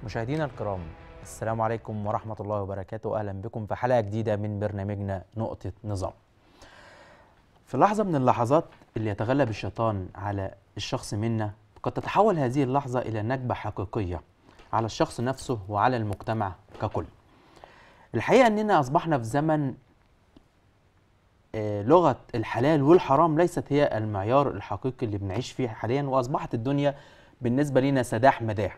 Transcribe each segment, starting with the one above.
مشاهدينا الكرام، السلام عليكم ورحمة الله وبركاته. أهلا بكم في حلقة جديدة من برنامجنا نقطة نظام. في لحظة من اللحظات اللي يتغلب الشيطان على الشخص منا، قد تتحول هذه اللحظة إلى نكبة حقيقية على الشخص نفسه وعلى المجتمع ككل. الحقيقة أننا أصبحنا في زمن لغة الحلال والحرام ليست هي المعيار الحقيقي اللي بنعيش فيه حاليا، وأصبحت الدنيا بالنسبة لنا سداح مداح.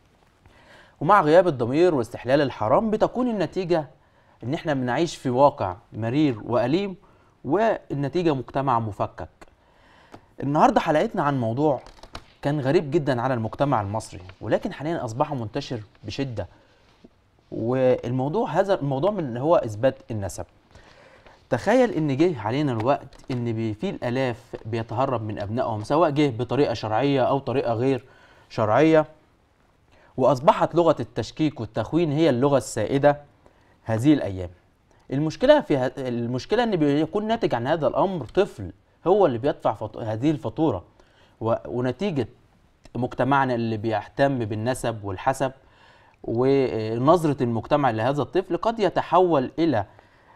ومع غياب الضمير واستحلال الحرام بتكون النتيجة ان احنا بنعيش في واقع مرير وأليم، والنتيجة مجتمع مفكك. النهاردة حلقتنا عن موضوع كان غريب جدا على المجتمع المصري، ولكن حاليا أصبح منتشر بشدة، والموضوع هذا الموضوع من هو إثبات النسب. تخيل ان جه علينا الوقت ان في الآلاف بيتهرب من أبنائهم، سواء جه بطريقة شرعية أو طريقة غير شرعية، وأصبحت لغة التشكيك والتخوين هي اللغة السائدة هذه الأيام. المشكلة إن بيكون ناتج عن هذا الأمر طفل هو اللي بيدفع هذه الفاتورة، ونتيجة مجتمعنا اللي بيهتم بالنسب والحسب ونظرة المجتمع لهذا الطفل قد يتحول إلى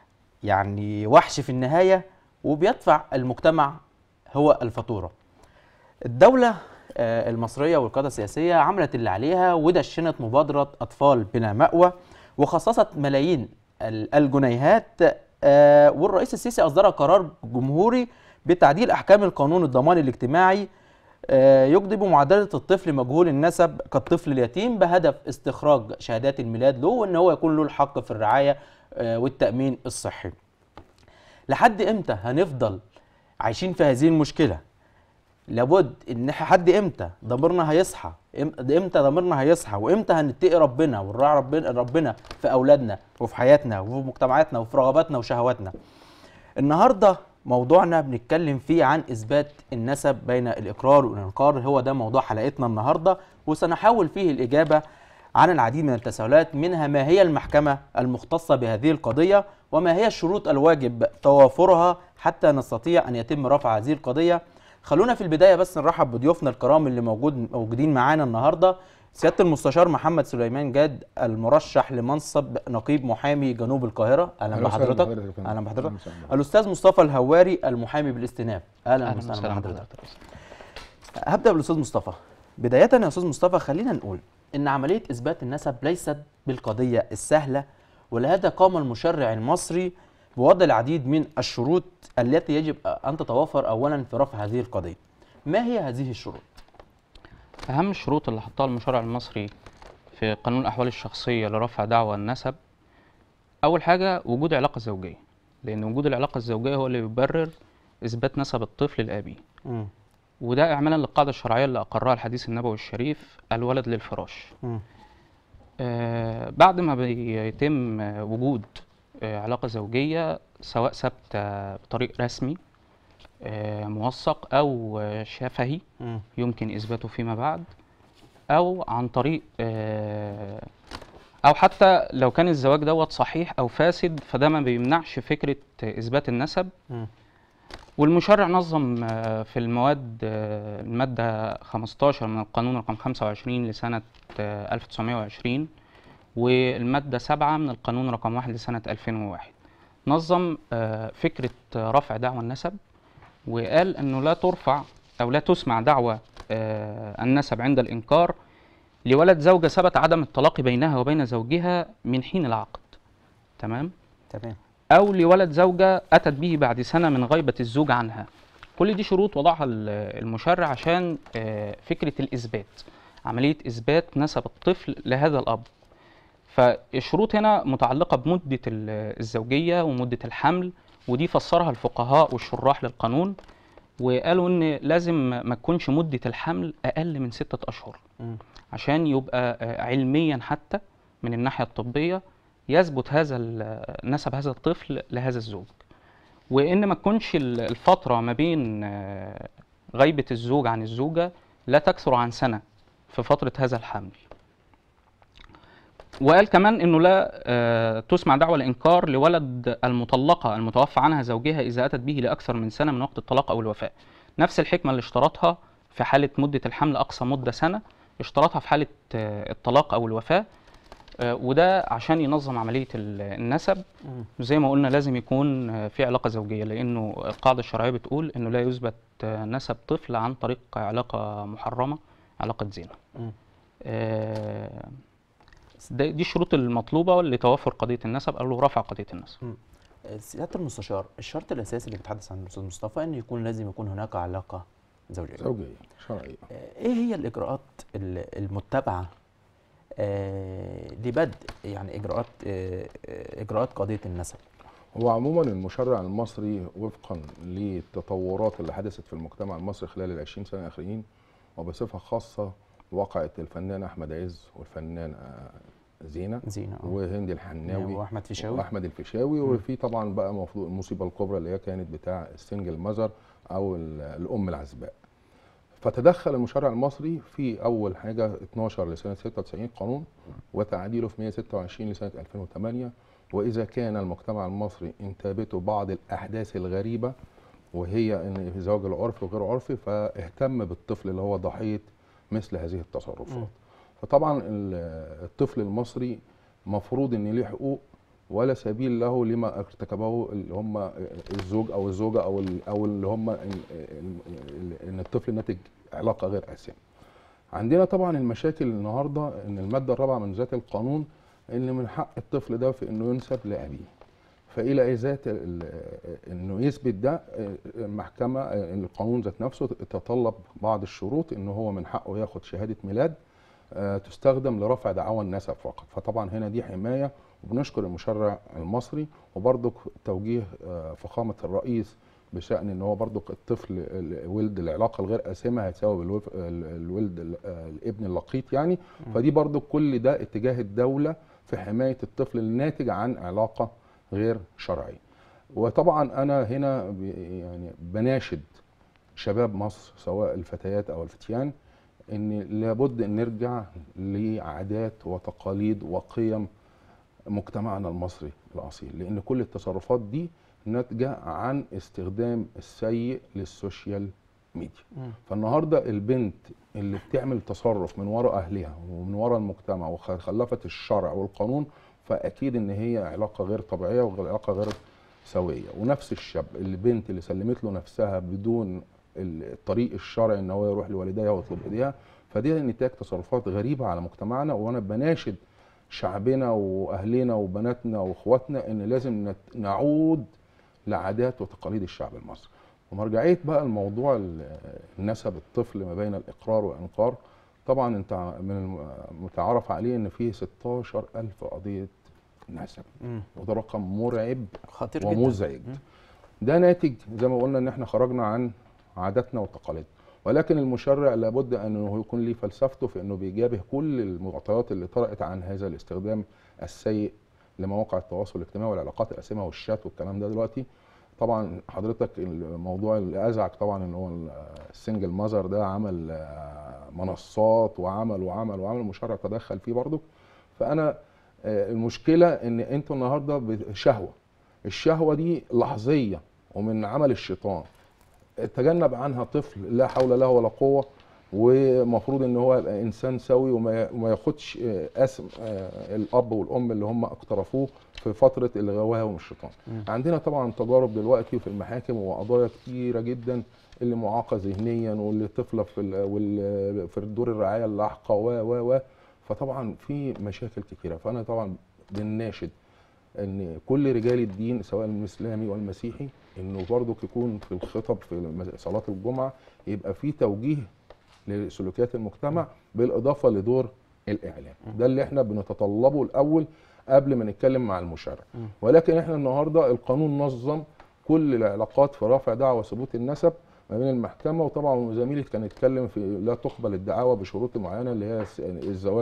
وحش في النهاية، وبيدفع المجتمع هو الفاتورة. الدولة المصرية والقيادة السياسية عملت اللي عليها ودشنت مبادرة أطفال بلا مأوى، وخصصت ملايين الجنيهات، والرئيس السيسي أصدر قرار جمهوري بتعديل أحكام القانون الضمان الاجتماعي يجدب معادلة الطفل مجهول النسب كالطفل اليتيم، بهدف استخراج شهادات الميلاد له، وأن هو يكون له الحق في الرعاية والتأمين الصحي. لحد إمتى هنفضل عايشين في هذه المشكلة؟ لابد ان امتى ضميرنا هيصحى، وامتى هنتقي ربنا ونراعي ربنا في اولادنا وفي حياتنا وفي مجتمعاتنا وفي رغباتنا وشهواتنا. النهارده موضوعنا بنتكلم فيه عن اثبات النسب بين الاقرار والانكار، هو ده موضوع حلقتنا النهارده، وسنحاول فيه الاجابه عن العديد من التساؤلات، منها ما هي المحكمه المختصه بهذه القضيه، وما هي الشروط الواجب توافرها حتى نستطيع ان يتم رفع هذه القضيه. خلونا في البداية بس نرحب بضيوفنا الكرام اللي موجودين معانا النهاردة. سيادة المستشار محمد سليمان جاد، المرشح لمنصب نقيب محامي جنوب القاهرة، أهلا بحضرتك. أهلا بحضرتك. الأستاذ مصطفى الهواري، المحامي بالاستئناف، أهلا وسهلا بحضرتك. هبدأ بالأستاذ مصطفى. بداية يا أستاذ مصطفى، خلينا نقول إن عملية إثبات النسب ليست بالقضية السهلة، ولهذا قام المشرع المصري بوضع العديد من الشروط التي يجب أن تتوافر أولا في رفع هذه القضية. ما هي هذه الشروط؟ أهم الشروط اللي حطها المشرع المصري في قانون الأحوال الشخصية لرفع دعوى النسب، أول حاجة وجود علاقة زوجية، لأن وجود العلاقة الزوجية هو اللي بيبرر إثبات نسب الطفل لأبيه. وده إعمالا للقاعدة الشرعية اللي أقرها الحديث النبوي الشريف: الولد للفراش. بعد ما بيتم وجود علاقة زوجية، سواء ثابتة بطريق رسمي موثق أو شفهي يمكن إثباته فيما بعد، أو عن طريق أو حتى لو كان الزواج دوت صحيح أو فاسد، فده ما بيمنعش فكرة إثبات النسب. والمشرع نظم في المادة 15 من القانون رقم 25 لسنة 1920، والمادة 7 من القانون رقم 1 لسنة 2001، نظم فكرة رفع دعوى النسب، وقال أنه لا ترفع أو لا تسمع دعوى النسب عند الإنكار لولد زوجة ثبت عدم الطلاق بينها وبين زوجها من حين العقد، تمام؟ أو لولد زوجة أتت به بعد سنة من غيبة الزوج عنها. كل دي شروط وضعها المشرع عشان فكرة الإثبات، عملية إثبات نسب الطفل لهذا الأب. فالشروط هنا متعلقة بمدة الزوجية ومدة الحمل، ودي فسرها الفقهاء والشراح للقانون، وقالوا إن لازم ما تكونش مدة الحمل أقل من 6 أشهر عشان يبقى علميا حتى من الناحية الطبية يثبت نسب هذا الطفل لهذا الزوج، وإن ما تكونش الفترة ما بين غيبة الزوج عن الزوجة لا تكثر عن سنة في فترة هذا الحمل. وقال كمان انه لا تسمع دعوى الانكار لولد المطلقه المتوفى عنها زوجها اذا اتت به لاكثر من سنه من وقت الطلاق او الوفاه. نفس الحكمه اللي اشترطها في حاله مده الحمل اقصى مده سنه، اشتراطها في حالة الطلاق أو الوفاة، وده عشان ينظم عملية النسب. زي ما قلنا لازم يكون في علاقة زوجية، لأنه القاعدة الشرعية بتقول إنه لا يثبت نسب طفل عن طريق علاقة محرمة، علاقة زنا. دي الشروط المطلوبة لتوافر قضية النسب أو رفع قضية النسب. سيادة المستشار، الشرط الأساسي اللي بيتحدث عنه الأستاذ مصطفى إن لازم يكون هناك علاقة زوجية شرعية. إيه هي الإجراءات المتبعة لبدء يعني إجراءات قضية النسب؟ هو عموما المشرع المصري وفقا للتطورات اللي حدثت في المجتمع المصري خلال ال20 سنة الأخيرين، وبصفة خاصة وقعة الفنان أحمد عز والفنان زينة وهند الحناوي وأحمد الفيشاوي وفي طبعا بقى المفروض المصيبة الكبرى اللي هي كانت بتاع السنجل ماذر أو الأم العزباء. فتدخل المشرع المصري في أول حاجة 12 لسنة 96 قانون وتعديله في 126 لسنة 2008. وإذا كان المجتمع المصري انتابته بعض الأحداث الغريبة وهي ان في زواج العرفي وغير عرفي، فاهتم بالطفل اللي هو ضحيه مثل هذه التصرفات. فطبعا الطفل المصري مفروض ان ليه حقوق ولا سبيل له لما ارتكبه اللي هم الزوج او الزوجه او اللي هم ان الطفل ناتج علاقه غير آسنة. عندنا طبعا المشاكل النهارده ان الماده الرابعه من ذات القانون ان من حق الطفل ده في انه ينسب لابيه. فإلى ذات انه يثبت ده المحكمه القانون ذات نفسه تتطلب بعض الشروط ان هو من حقه ياخد شهاده ميلاد تستخدم لرفع دعوى النسب فقط. فطبعا هنا دي حمايه، وبنشكر المشرع المصري وبرضك توجيه فخامه الرئيس بشان ان هو برضك الطفل ولد العلاقه الغير آسمة هيتساوي الولد الابن اللقيط يعني. فدي برضك كل ده اتجاه الدوله في حمايه الطفل الناتج عن علاقه غير شرعي. وطبعا انا هنا يعني بناشد شباب مصر سواء الفتيات او الفتيان ان لابد ان نرجع لعادات وتقاليد وقيم مجتمعنا المصري الاصيل، لان كل التصرفات دي ناتجه عن استخدام السيء للسوشيال ميديا. فالنهارده البنت اللي بتعمل تصرف من وراء اهلها ومن وراء المجتمع وخلفت الشرع والقانون، فاكيد ان هي علاقه غير طبيعيه وعلاقه غير سويه. ونفس الشاب البنت اللي سلمت له نفسها بدون الطريق الشرعي ان هو يروح لوالديها ويطلب ايديها، فدي نتاج تصرفات غريبه على مجتمعنا. وانا بناشد شعبنا واهلنا وبناتنا واخواتنا ان لازم نعود لعادات وتقاليد الشعب المصري. ومرجعيه بقى الموضوع النسب الطفل ما بين الاقرار والانكار، طبعا انت من المتعارف عليه ان فيه 16,000 قضيه نسب، وده رقم مرعب خطير ومزعج جدا. ده ناتج زي ما قلنا ان احنا خرجنا عن عاداتنا وتقاليدنا، ولكن المشرع لابد انه يكون ليه فلسفته في انه بيجابه كل المعطيات اللي طرأت عن هذا الاستخدام السيء لمواقع التواصل الاجتماعي والعلاقات الآسمة والشات والكلام ده. دلوقتي طبعا حضرتك الموضوع اللي ازعج طبعا ان هو السنجل ماذر ده عمل منصات وعمل المشرع تدخل فيه برضه. فانا المشكله ان انتوا النهارده بشهوه، الشهوه دي لحظيه ومن عمل الشيطان، تجنب عنها طفل لا حول له ولا قوه، ومفروض ان هو يبقى انسان سوي وما ياخدش اسم الاب والام اللي هم اقترفوه في فتره الغوايه من الشيطان. عندنا طبعا تجارب دلوقتي في المحاكم وقضايا كتيره جدا اللي معاقه ذهنيا واللي طفله في دور الرعايه اللاحقه و فطبعا في مشاكل كتيره. فانا طبعا بنناشد ان كل رجال الدين سواء الاسلامي والمسيحي انه برضه يكون في الخطب في صلاه الجمعه يبقى في توجيه لسلوكيات المجتمع بالاضافه لدور الاعلام. ده اللي احنا بنتطلبه الاول قبل ما نتكلم مع المشرع. ولكن احنا النهارده القانون نظم كل العلاقات في رفع دعوى ثبوت النسب ما بين المحكمه. وطبعا زميلي كان يتكلم في لا تقبل الدعاوى بشروط معينه اللي هي الزواج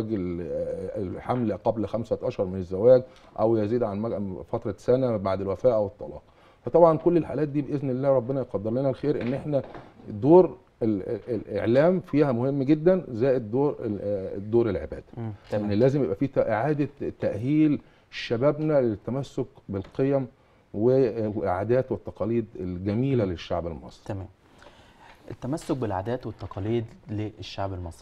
الحمل قبل 5 أشهر من الزواج او يزيد عن فتره سنه بعد الوفاه او الطلاق. فطبعا كل الحالات دي باذن الله ربنا يقدر لنا الخير ان احنا دور الاعلام فيها مهم جدا زائد دور العباده. يعني لازم يبقى في اعاده تاهيل شبابنا للتمسك بالقيم والعادات والتقاليد الجميله للشعب المصري. تمام. التمسك بالعادات والتقاليد للشعب المصري.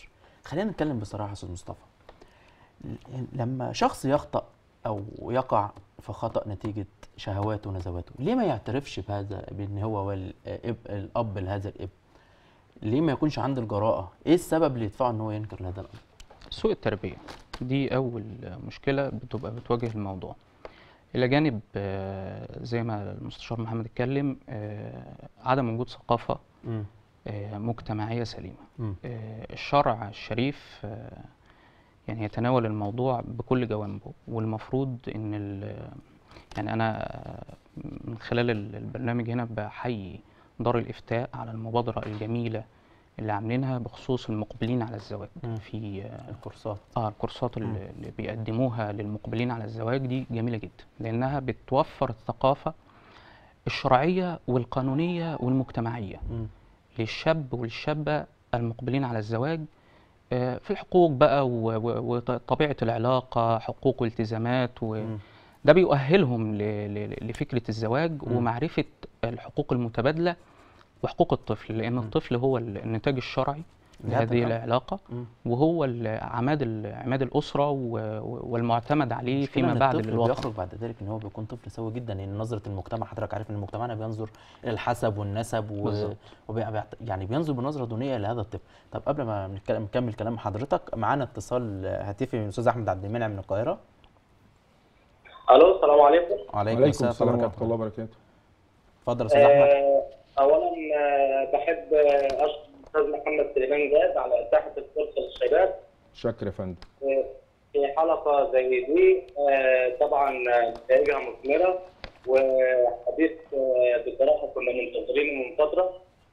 خلينا نتكلم بصراحه يا استاذ مصطفى. لما شخص يخطأ او يقع في خطأ نتيجه شهواته ونزواته، ليه ما يعترفش بهذا، بان هو الاب لهذا الابن؟ ليه ما يكونش عنده الجراءه؟ ايه السبب اللي يدفعه ان هو ينكر هذا الامر؟ سوء التربيه دي اول مشكله بتبقى بتواجه الموضوع، الى جانب زي ما المستشار محمد اتكلم، عدم وجود ثقافه مجتمعيه سليمه. الشرع الشريف يعني يتناول الموضوع بكل جوانبه، والمفروض ان يعني انا من خلال البرنامج هنا بحيي دار الافتاء على المبادره الجميله اللي عاملينها بخصوص المقبلين على الزواج. في الكورسات اللي بيقدموها للمقبلين على الزواج دي جميله جدا، لانها بتوفر الثقافه الشرعيه والقانونيه والمجتمعيه للشاب والشابه المقبلين على الزواج، في الحقوق بقى وطبيعه العلاقه، حقوق والتزامات، ده بيؤهلهم لفكره الزواج ومعرفه الحقوق المتبادله وحقوق الطفل، لأن الطفل هو النتاج الشرعي لهذه العلاقة، وهو عماد الأسرة والمعتمد عليه فيما بعد للوطن. بيخرج بعد ذلك ان هو بيكون طفل سوي جدا، لان نظرة المجتمع، حضرتك عارف ان مجتمعنا بينظر الى الحسب والنسب يعني بينظر بنظرة دونية لهذا الطفل. طب قبل ما نكمل كلام حضرتك، معانا اتصال هاتفي من الاستاذ احمد عبد المنعم من القاهرة. الو، السلام عليكم. وعليكم السلام ورحمة الله وبركاته. اتفضل يا استاذ احمد. اولا بحب اشكر الاستاذ محمد سليمان جاد على اتاحه الفرصه للشباب. شكرا يا فندم. في حلقه زي دي طبعا نتائجها مثمره، وحديث بصراحه كنا منتظرينه من فتره،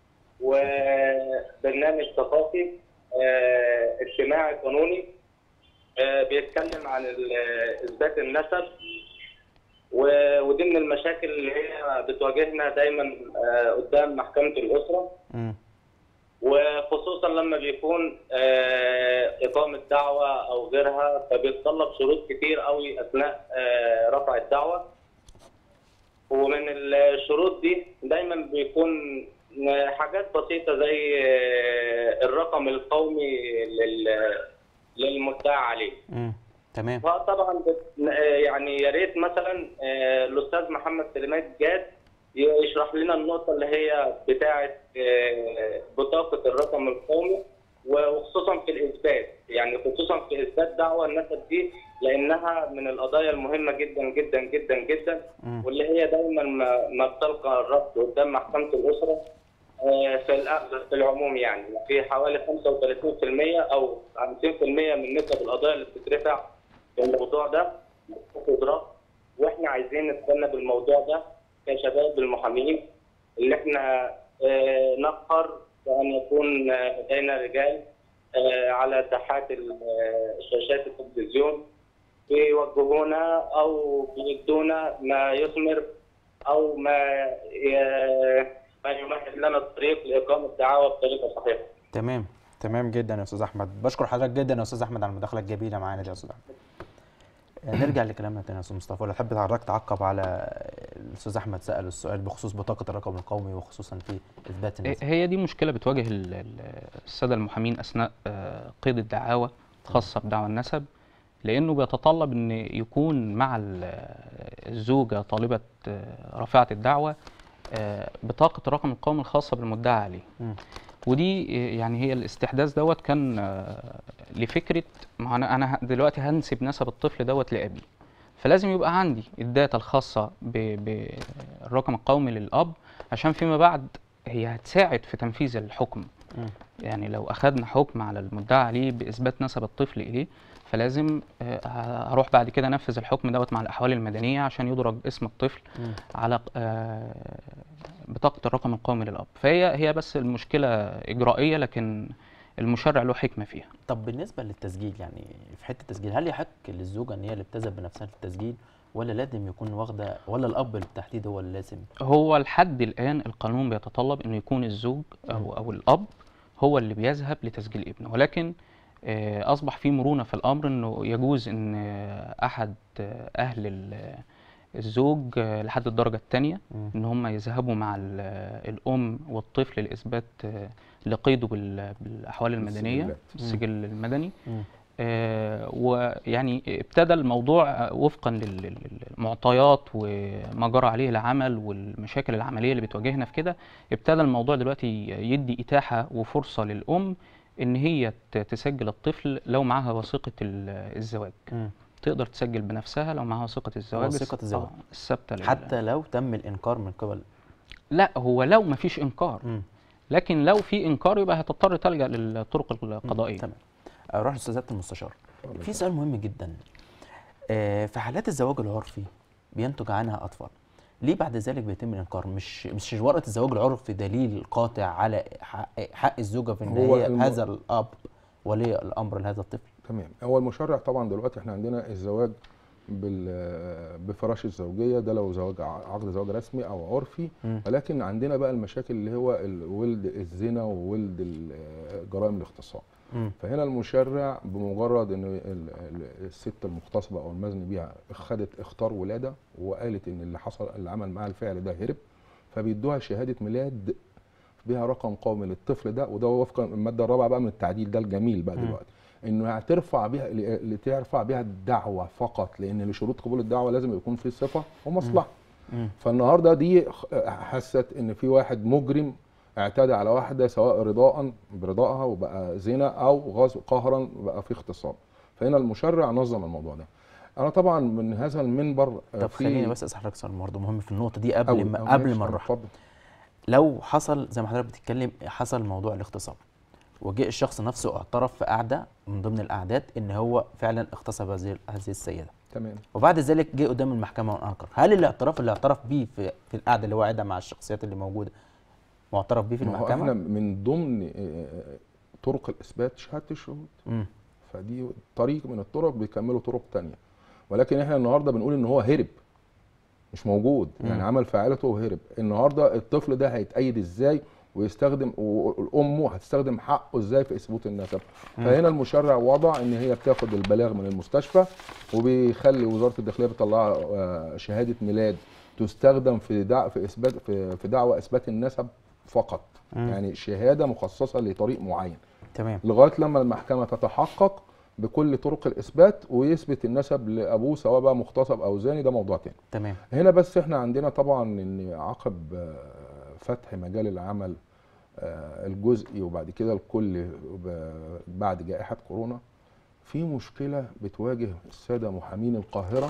وبرنامج ثقافي اجتماعي قانوني بيتكلم عن اثبات النسب، ودي من المشاكل اللي هي بتواجهنا دايما قدام محكمة الأسرة، وخصوصا لما بيكون إقامة دعوة أو غيرها، فبيتطلب شروط كتير قوي أثناء رفع الدعوة. ومن الشروط دي دايما بيكون حاجات بسيطة زي الرقم القومي للمدعى عليه. تمام. فطبعا يعني يا ريت مثلا الاستاذ محمد سليمان جاد يشرح لنا النقطه اللي هي بتاعه بطاقه الرقم القومي، وخصوصا في الاثبات، يعني خصوصا في اثبات دعوى النسب دي، لانها من القضايا المهمه جدا جدا جدا جدا، واللي هي دايما ما بتلقى الرفض قدام محكمه الاسره في العموم. يعني في حوالي 35% او 50% من نسب القضايا اللي بتترفع في الموضوع ده إضراب، واحنا عايزين نتجنب الموضوع ده كشباب المحامين، اللي احنا نفخر بان يكون لدينا رجال على ساحات شاشات التلفزيون بيوجهونا او بيدونا ما يثمر او ما يمهد لنا الطريق لاقامه دعاوى بطريقه صحيحه. تمام جدا يا استاذ احمد، بشكر حضرتك جدا يا استاذ احمد على المداخله الجميله معانا دي يا استاذ احمد. نرجع لكلامنا تاني يا استاذ مصطفى، ولا تحب حضرتك تعقب على الاستاذ احمد سال السؤال بخصوص بطاقه الرقم القومي وخصوصا في اثبات النسب؟ هي دي مشكله بتواجه الساده المحامين اثناء قيد الدعاوى خاصه بدعوى النسب، لانه بيتطلب ان يكون مع الزوجه طالبه رافعه الدعوى بطاقه الرقم القومي الخاصه بالمدعى عليه. ودي يعني هي الاستحداث دوت كان لفكره، ما انا دلوقتي هنسب نسب الطفل دوت لابي، فلازم يبقى عندي الداتا الخاصه بالرقم القومي للاب، عشان فيما بعد هي هتساعد في تنفيذ الحكم. يعني لو اخذنا حكم على المدعى عليه باثبات نسب الطفل اليه، فلازم هروح بعد كده انفذ الحكم دوت مع الاحوال المدنيه عشان يدرج اسم الطفل على بطاقه الرقم القومي للاب. فهي بس المشكله اجرائيه، لكن المشرع له حكمه فيها. طب بالنسبه للتسجيل، يعني في حته التسجيل، هل يحق للزوجه ان هي اللي بتذهب بنفسها للتسجيل، ولا لازم يكون واخده، ولا الاب بالتحديد هو اللي لازم؟ هو لحد الان القانون بيتطلب انه يكون الزوج او الاب هو اللي بيذهب لتسجيل ابنه، ولكن اصبح في مرونه في الامر انه يجوز ان احد اهل الزوج لحد الدرجة الثانية إن هم يذهبوا مع الأم والطفل لإثبات لقيده بالأحوال المدنية، بالسجل المدني. ويعني ابتدى الموضوع وفقا للمعطيات وما جرى عليه العمل والمشاكل العملية اللي بتواجهنا في كده. ابتدى الموضوع دلوقتي يدي إتاحة وفرصة للأم إن هي تسجل الطفل لو معاها وثيقة الزواج. تقدر تسجل بنفسها لو معاها وثيقة الزواج، وثيقة الزواج الثابتة حتى لو تم الإنكار من قبل. لا، هو لو ما فيش إنكار. لكن لو في إنكار يبقى هتضطر تلجأ للطرق القضائية. تمام. أروح لأستاذ المستشار. في سؤال مهم جدا. في حالات الزواج العرفي بينتج عنها أطفال، ليه بعد ذلك بيتم الإنكار؟ مش ورقة الزواج العرفي دليل قاطع على حق الزوجة في إن هي هذا الأب ولي الأمر لهذا الطفل؟ تمام. هو المشرع طبعا دلوقتي احنا عندنا الزواج بفراش الزوجيه، ده لو زواج عقد زواج رسمي او عرفي. ولكن عندنا بقى المشاكل اللي هو ولد الزنا وولد جرائم الاغتصاب. فهنا المشرع بمجرد ان الست المغتصبه او المزني بيها اختار ولاده وقالت ان اللي حصل اللي عمل معاها الفعل ده هرب، فبيدوها شهاده ميلاد بها رقم قومي للطفل ده. وده وفقا الماده الرابعه بقى من التعديل ده الجميل بقى دلوقتي، انه هترفع بيها لترفع بيها الدعوه فقط، لان لشروط قبول الدعوه لازم يكون في صفه ومصلحه. فالنهارده دي حست ان في واحد مجرم اعتدى على واحده سواء رضاء برضائها وبقى زنا او غصب قهرا وبقى في اغتصاب. فهنا المشرع نظم الموضوع ده. انا طبعا من هذا المنبر طب خليني بس اسال حضرتك سؤال برضه مهم في النقطه دي قبل ما نروح. لو حصل زي ما حضرتك بتتكلم حصل موضوع الاغتصاب وجاء الشخص نفسه اعترف في قعده من ضمن القعدات ان هو فعلا اغتصب هذه السيده، تمام، وبعد ذلك جه قدام المحكمه وانكر، هل الاعتراف اللي اعترف بيه في القعده اللي هو قاعدها مع الشخصيات اللي موجوده معترف بيه في المحكمه؟ احنا من ضمن طرق الاثبات شهاده الشهود. فدي طريق من الطرق بيكملوا طرق ثانيه، ولكن احنا النهارده بنقول ان هو هرب مش موجود. يعني عمل فاعلته وهرب. النهارده الطفل ده هيتأيد ازاي ويستخدم وامه هتستخدم حقه ازاي في اثبات النسب؟ فهنا المشرع وضع ان هي بتاخد البلاغ من المستشفى وبيخلي وزاره الداخليه بتطلع شهاده ميلاد تستخدم في اثبات في دعوى اثبات النسب فقط. يعني شهاده مخصصه لطريق معين. تمام. لغايه لما المحكمه تتحقق بكل طرق الاثبات ويثبت النسب لابوه سواء بقى مغتصب او زاني، ده موضوع تاني. تمام. هنا بس احنا عندنا طبعا ان عقب فتح مجال العمل الجزئي وبعد كده الكل بعد جائحه كورونا، في مشكله بتواجه الساده محامين القاهره.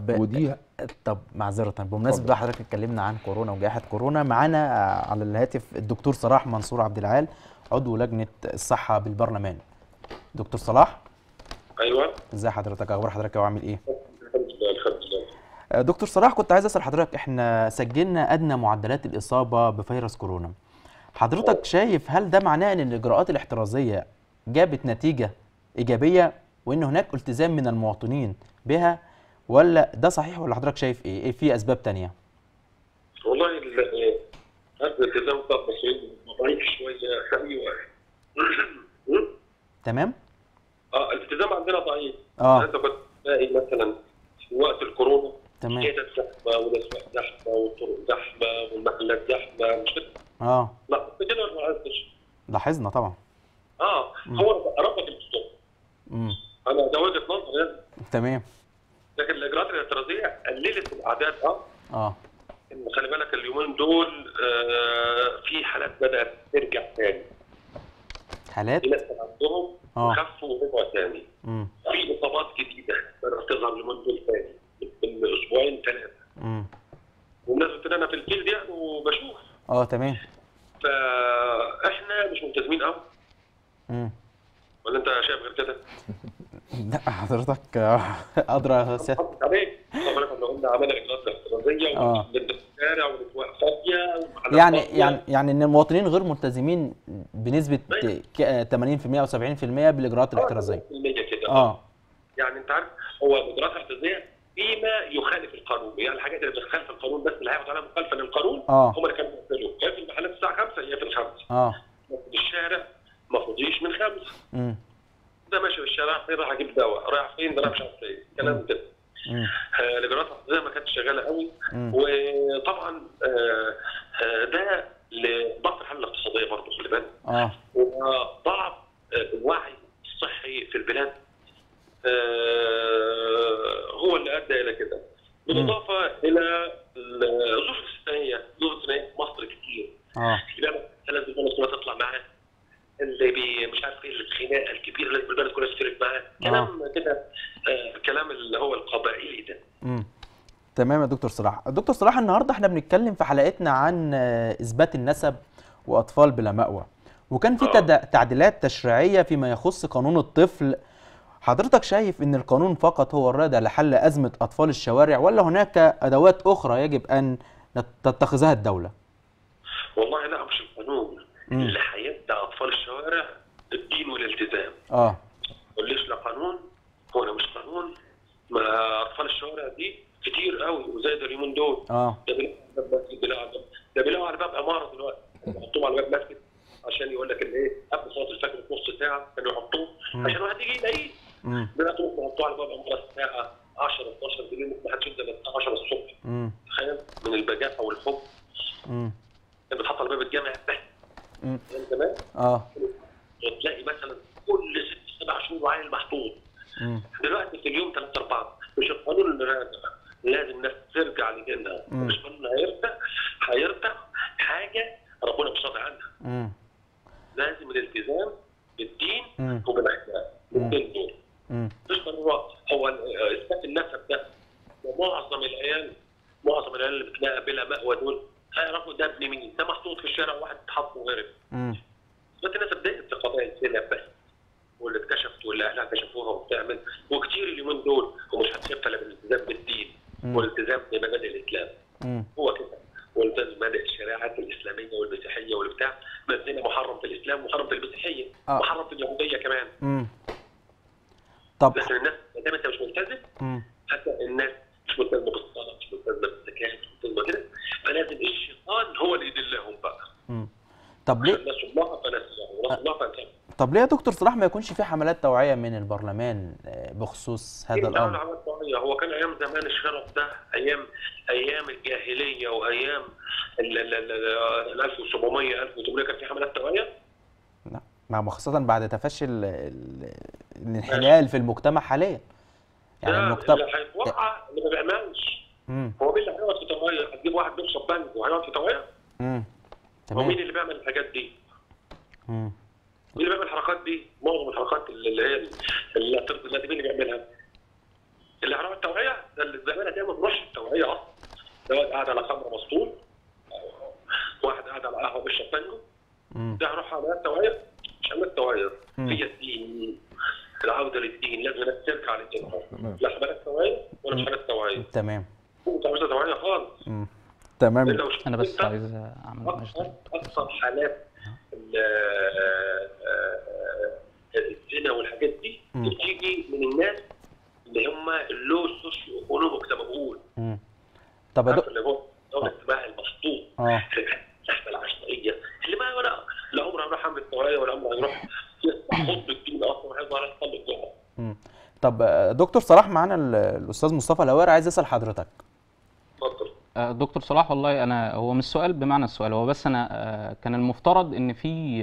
طب معذره بمناسبه بقى حضرتك اتكلمنا عن كورونا وجائحه كورونا، معانا على الهاتف الدكتور صلاح منصور عبد العال عضو لجنه الصحه بالبرلمان. دكتور صلاح. ايوه. ازي حضرتك؟ اخبار حضرتك وعامل ايه؟ الحمد لله. دكتور صلاح، كنت عايز اسال حضرتك، احنا سجلنا ادنى معدلات الاصابه بفيروس كورونا. حضرتك شايف هل ده معناه ان الاجراءات الاحترازيه جابت نتيجه ايجابيه وان هناك التزام من المواطنين بها، ولا ده صحيح ولا حضرتك شايف ايه في اسباب تانية؟ والله هذا الالتزام بتاع المصريين ضعيف شويه حقيقي. تمام؟ الالتزام عندنا ضعيف. انت كنت تلاقي مثلا في وقت الكورونا تمام كده زحمه والاسواق زحمه والطرق زحمه والمحلات زحمه، مش كده؟ لا كده ما لاحظتش. لاحظنا طبعا. هو ربط الاسطوره. انا ده وجهه نظري يعني. تمام. لكن الاجراءات الاحترازيه قللت الاعداد. خلي بالك اليومين دول في حالات بدات ترجع ثاني. حالات؟ في ناس عندهم خفوا ورجعوا ثاني. في اصابات جديده بدات تظهر اليومين دول ثاني من اسبوعين ثلاثه. وبمناسبه ان انا في الفيلد يعني وبشوف. تمام. فاحنا مش ملتزمين قوي. ولا انت شايف غير كده؟ لا حضرتك ادرى سيادتك. عليك طبعا احنا قلنا عملنا اجراءات احترازيه وننزل الشارع والاسواق فاضيه يعني ان المواطنين غير ملتزمين بنسبه 80% او 70% بالاجراءات الاحترازيه. كده. يعني انت عارف هو الاجراءات الاحترازيه فيما يخالف القانون، يعني الحاجات اللي بتخالف القانون بس اللي هياخد عليها مخالفه للقانون هم اللي كانوا بيعملوا. كان في المحلات الساعه 5 هي في الخمسه. في الشارع ما فضيش من 5. ده ماشي في الشارع فين راح اجيب دواء، رايح فين ده انا مش عارف ايه، كلام كده. الاجراءات الاجراءات الاقتصاديه ما كانتش شغاله قوي. وطبعا ده لضعف الحاله الاقتصاديه برضه، خلي بالك. وضعف الوعي الصحي في البلاد هو اللي ادى الى كده، بالاضافه الى الظروف الاستثنائيه. الظروف الاستثنائيه في مصر كتير. لازم البلد كلها تطلع معاه، اللي مش عارف ايه، الخناقه الكبيره لازم البلد كلها تشترك معاه، كلام كده، الكلام اللي هو القبائلي ده. تمام يا دكتور صلاح. دكتور صلاح، النهارده احنا بنتكلم في حلقتنا عن اثبات النسب واطفال بلا مأوى، وكان في تعديلات تشريعيه فيما يخص قانون الطفل. حضرتك شايف ان القانون فقط هو الرادع لحل ازمه اطفال الشوارع، ولا هناك ادوات اخرى يجب ان تتخذها الدوله؟ والله لا، مش القانون اللي هيبدا اطفال الشوارع، الدين والالتزام. ما تقوليش لا قانون ولا مش قانون. ما اطفال الشوارع دي كتير قوي، وزي ده اليومين دول. ده بيلاقوا على باب عماره دلوقتي، يحطوهم على باب مسجد عشان يقول لك الايه، قبل صلاه الفجر بنص ساعه كانوا يحطوه عشان واحد يجي يلاقيه. دلوقتي ممكن يحطوه على باب عماره الساعه 10 12 بالليل، ممكن ما حدش يبدا الساعه 10 الصبح. تخيل من البجاحه والحب. كانت بتحط على باب الجامع بس زمان. تلاقي مثلا كل 6 7 شهور عيل محطوط. دلوقتي في اليوم 3 4. مش القانون اللي راجع، لازم الناس ترجع لدينها. مش القانون هيرتع حاجه ربنا مش راضي عنها. لازم الالتزام بالدين وبالاخلاق، بالدين دول. مش قانون هو اثبات النسب ده. ومعظم العيال اللي بتلاقي بلا مأوى دول هيعرفوا ده ابن مين، ده محطوط في الشارع واحد اتحط وغرق. اثبات النسب ده في قضايا الزنا بس، واللي اكتشفت واللي اهلها اكتشفوها وبتعمل، وكتير اليومين دول ومش هتخف الا بالالتزام بالدين والالتزام بمبادئ الاسلام. هو كده، والتزام بمبادئ الشريعات الاسلاميه والمسيحيه والبتاع. ما الزنا محرم في الاسلام ومحرم في المسيحيه، محرم في اليهوديه كمان. طب لكن الناس ما دام انت مش ملتزم، حتى الناس مش ملتزمه بالصلاه، مش ملتزمه بالزكاه، مش ملتزمه كده، فلازم الشيطان هو اللي يدلهم بقى. طب ليه؟ نسوا الله فنسوا، ونسوا الله فانتهوا. طب ليه يا دكتور صلاح ما يكونش في حملات توعيه من البرلمان بخصوص هذا الامر؟ هو كان ايام زمان الشرف ده، ايام الجاهليه وايام ال 1700 1800 كان في حملات توعيه؟ لا، خاصه بعد تفشي الانحلال في المجتمع حاليا. يعني المجتمع اللي هيتوقع اللي ما بيعملش. هو مين اللي هيقعد في توعيه؟ هتجيب واحد بيشرب بنج وهيقعد في توعيه؟ هو مين اللي بيعمل الحاجات دي؟ مين اللي بيعمل الحركات دي؟ معظم الحركات اللي هي اللي هترضي الناس، مين اللي بيعملها؟ اللي هيروح التوعيه ده اللي بيعملها دايما مش التوعيه اصلا. ده واحد قاعد على خمره مسطول، واحد قاعد على قهوه بيشرب بنجو، ده هيروح على التوعيه؟ مش عمليه التوعيه، هي الدين. العوده للدين، لازم الناس ترجع للدين. لا حملات توعيه ولا مش حملات توعيه. تمام. انت مش توعيه خالص. تمام. انا بس عايز اعمل اكثر حالات الزنا والحاجات دي بتيجي من الناس اللي هم اللو سوشيو ايكونوميك زي ما بقول. طب اللي هو الاجتماعي المسطوط، اللحمه العشوائيه اللي ما لا عمره هيروح حمله توعيه ولا عمره هيروح يحط الدين اصلا، هيظهر يصلي الجمعه. طب دكتور صلاح، معانا الاستاذ مصطفى الهواري عايز يسال حضرتك. اتفضل. دكتور صلاح، والله هو مش سؤال بمعنى السؤال، هو بس انا كان المفترض ان في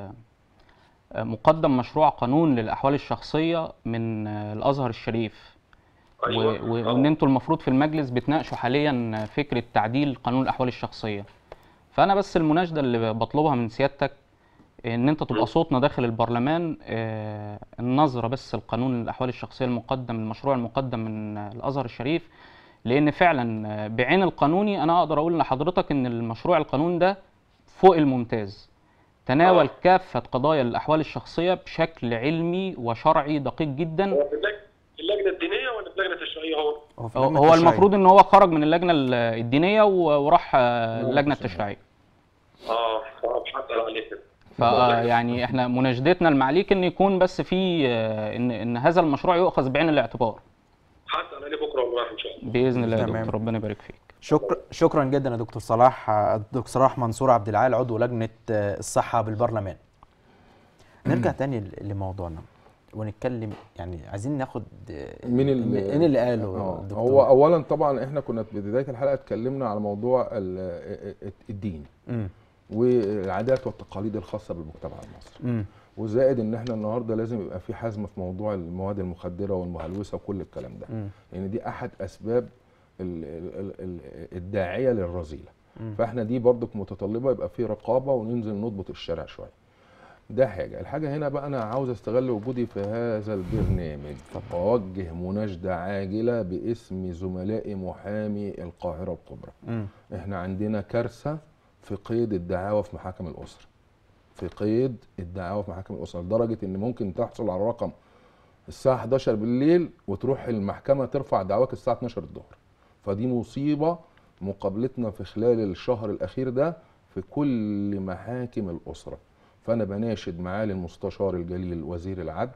مقدم مشروع قانون للاحوال الشخصيه من الازهر الشريف. أيوة. وان انتوا المفروض في المجلس بتناقشوا حاليا فكره تعديل قانون الاحوال الشخصيه. فانا بس المناشده اللي بطلبها من سيادتك ان انت تبقى صوتنا داخل البرلمان، النظره بس القانون الاحوال الشخصيه المشروع المقدم من الازهر الشريف، لان فعلا بعين القانوني انا اقدر اقول لحضرتك ان المشروع القانون ده فوق الممتاز، تناول كافه قضايا الاحوال الشخصيه بشكل علمي وشرعي دقيق جدا. هو في اللجنه الدينيه ولا في اللجنه التشريعيه؟ هو المفروض ان هو خرج من اللجنه الدينيه وراح اللجنه التشريعيه. حصل عليه كده. فيعني احنا مناشدتنا لمعاليك ان يكون بس في ان هذا المشروع يؤخذ بعين الاعتبار. حصل عليه بكره والله ان شاء الله. باذن الله يا دكتور، ربنا يبارك فيك. شكرا جدا يا دكتور صلاح. الدكتور صلاح منصور عبد العال، عضو لجنه الصحه بالبرلمان. نرجع تاني لموضوعنا. ونتكلم، يعني عايزين ناخد مين اللي قاله الدكتور؟ هو اولا طبعا احنا كنا في بدايه الحلقه اتكلمنا على موضوع الدين والعادات والتقاليد الخاصه بالمجتمع المصري، وزائد ان احنا النهارده لازم يبقى في حزم في موضوع المواد المخدره والمهلوسه وكل الكلام ده، لان يعني دي احد اسباب الداعيه للرذيله. فاحنا دي برضك متطلبه يبقى في رقابه وننزل نضبط الشارع شويه. ده حاجه. الحاجه هنا بقى انا عاوز استغل وجودي في هذا البرنامج واوجه مناشده عاجله باسم زملائي محامي القاهره الكبرى. احنا عندنا كارثه في قيد الدعاوى في محاكم الاسره. في قيد الدعاوى في محاكم الاسره لدرجه ان ممكن تحصل على رقم الساعه 11 بالليل وتروح المحكمه ترفع دعواك الساعه 12 الظهر. فدي مصيبه مقابلتنا في خلال الشهر الاخير ده في كل محاكم الاسره. فانا بناشد معالي المستشار الجليل وزير العدل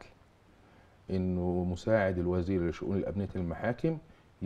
انه مساعد الوزير لشؤون الابنيه المحاكم